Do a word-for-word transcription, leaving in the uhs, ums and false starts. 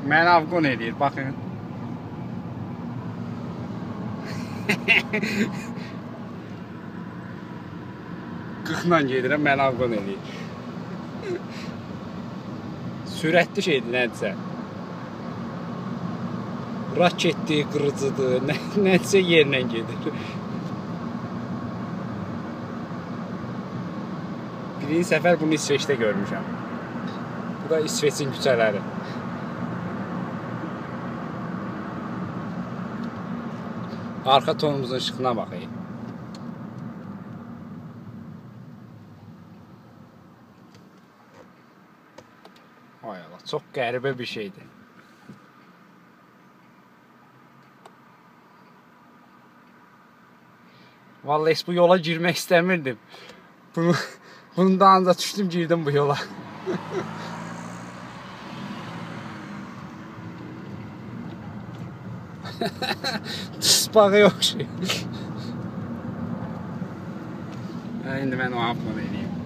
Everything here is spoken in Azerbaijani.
Məni avqon edir, baxın. qırxla gedirəm, məni avqon edir. Sürətli şeydir, nədirsə. Raketdir, qırıcıdır, nədirsə yerlə gedir. Birinci səfər bunu İsveçdə görmüşəm. Bu da İsveçin küçələri. Arxa tonumuzun işığına baxayım. Ay Allah, çox qəribə bir şeydir. Vallahi heç bu yola girmək istəmirdim. Bunu, bunu da ancaq düşdüm, girdim bu yola. Tısbağa yoxşuyum. İndi mən o avqon edeyim.